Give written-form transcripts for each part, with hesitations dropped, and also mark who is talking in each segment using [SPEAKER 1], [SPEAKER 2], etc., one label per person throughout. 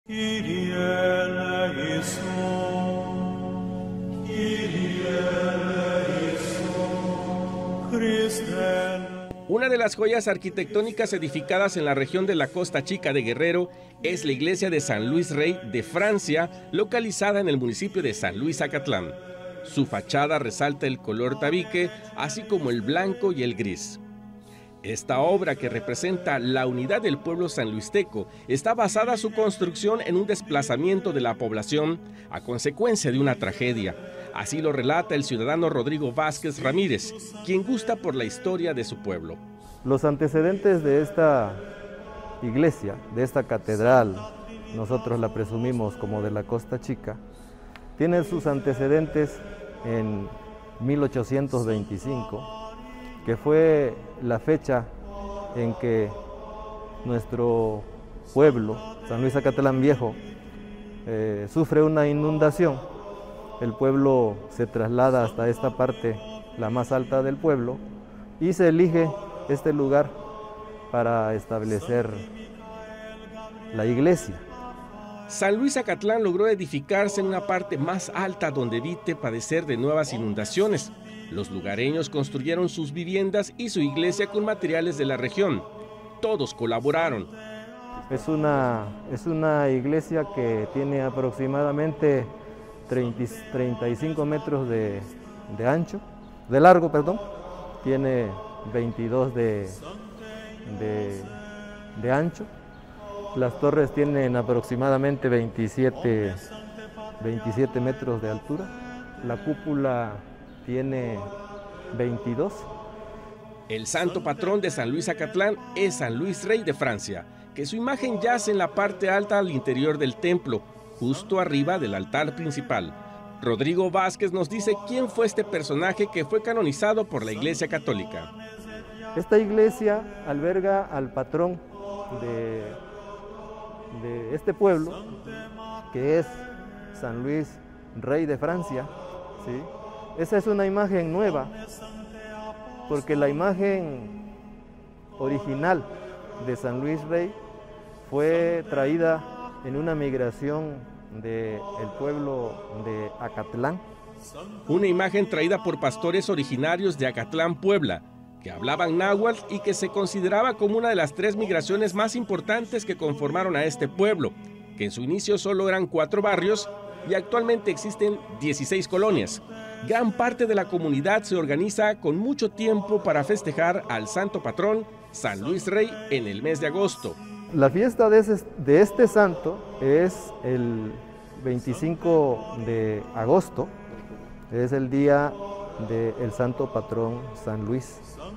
[SPEAKER 1] Kyrie eleison, Kyrie eleison, Christe.
[SPEAKER 2] Una de las joyas arquitectónicas edificadas en la región de la Costa Chica de Guerrero es la iglesia de San Luis Rey de Francia, localizada en el municipio de San Luis Acatlán. Su fachada resalta el color tabique, así como el blanco y el gris. Esta obra, que representa la unidad del pueblo sanluisteco, está basada su construcción en un desplazamiento de la población a consecuencia de una tragedia. Así lo relata el ciudadano Rodrigo Vázquez Ramírez, quien gusta por la historia de su pueblo.
[SPEAKER 3] Los antecedentes de esta iglesia, de esta catedral, nosotros la presumimos como de la Costa Chica, tienen sus antecedentes en 1825, que fue la fecha en que nuestro pueblo, San Luis Acatlán Viejo, sufre una inundación. El pueblo se traslada hasta esta parte, la más alta del pueblo, y se elige este lugar para establecer la iglesia.
[SPEAKER 2] San Luis Acatlán logró edificarse en una parte más alta donde evite padecer de nuevas inundaciones. Los lugareños construyeron sus viviendas y su iglesia con materiales de la región. Todos colaboraron.
[SPEAKER 3] Es una iglesia que tiene aproximadamente 35 metros de largo, tiene 22 de ancho. Las torres tienen aproximadamente 27 metros de altura. La cúpula tiene 22.
[SPEAKER 2] El santo patrón de San Luis Acatlán es San Luis Rey de Francia, que su imagen yace en la parte alta al interior del templo, justo arriba del altar principal. Rodrigo Vázquez nos dice quién fue este personaje que fue canonizado por la Iglesia Católica.
[SPEAKER 3] Esta iglesia alberga al patrón de este pueblo, que es San Luis Rey de Francia, ¿sí? Esa es una imagen nueva, porque la imagen original de San Luis Rey fue traída en una migración del pueblo de Acatlán.
[SPEAKER 2] Una imagen traída por pastores originarios de Acatlán, Puebla, que hablaban náhuatl y que se consideraba como una de las 3 migraciones más importantes que conformaron a este pueblo, que en su inicio solo eran 4 barrios y actualmente existen 16 colonias. Gran parte de la comunidad se organiza con mucho tiempo para festejar al santo patrón San Luis Rey en el mes de agosto.
[SPEAKER 3] La fiesta de este santo es el 25 de agosto, es el día del santo patrón San Luis.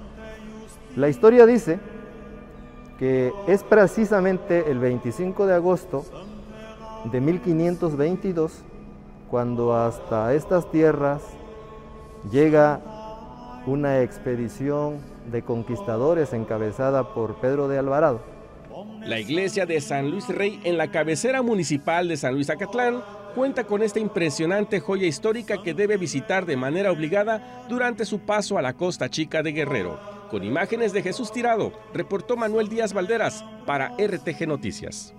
[SPEAKER 3] La historia dice que es precisamente el 25 de agosto de 1522 cuando hasta estas tierras llega una expedición de conquistadores encabezada por Pedro de Alvarado.
[SPEAKER 2] La iglesia de San Luis Rey en la cabecera municipal de San Luis Acatlán cuenta con esta impresionante joya histórica que debe visitar de manera obligada durante su paso a la Costa Chica de Guerrero. Con imágenes de Jesús Tirado, reportó Manuel Díaz Valderas para RTG Noticias.